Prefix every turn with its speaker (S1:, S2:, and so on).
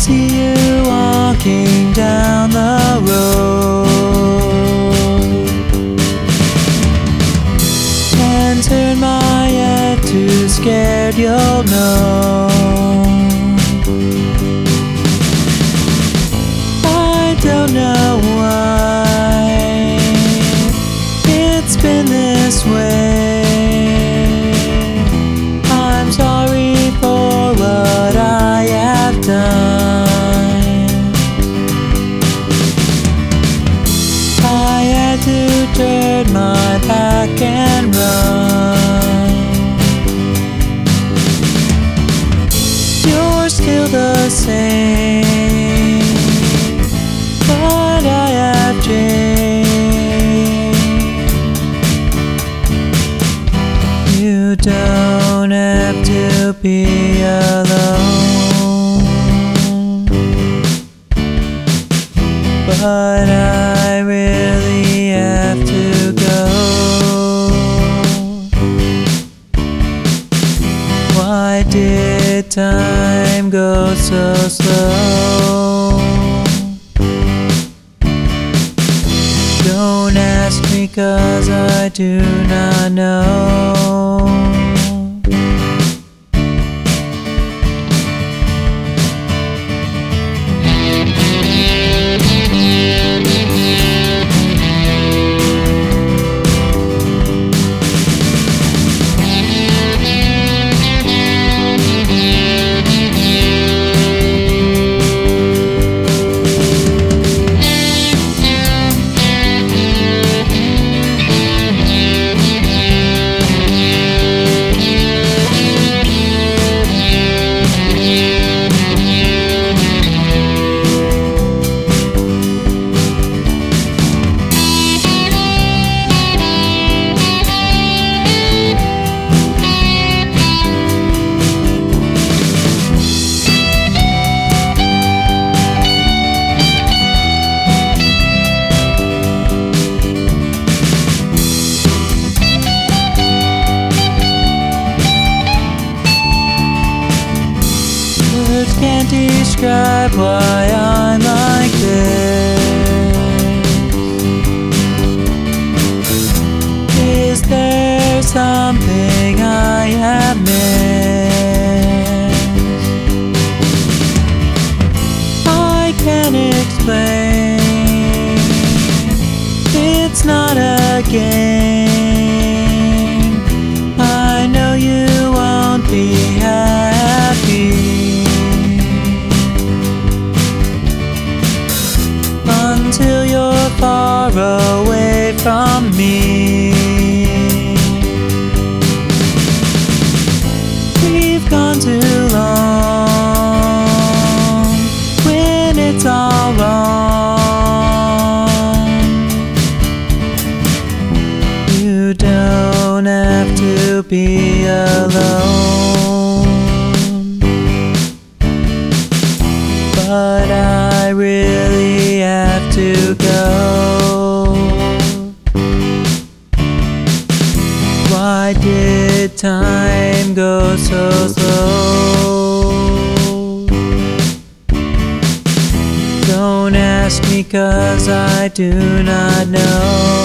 S1: see you walking down the road and turn my head too scared you'll know. I don't know why it's been this way. I'm sorry for what I have done. I had to turn my back and run. You're still the same, but I have changed. You don't have to be alone, but I really have to go. Why did time go so slow? Don't ask me 'cause I do not know. Can't describe why I'm like this. Is there something I have missed? I can't explain. It's not a game. I know you won't be happy until you're far away from me. We've gone too long when it's all wrong. You don't have to be alone, but I really have to go. Why did time go so slow? Don't ask me 'cause I do not know.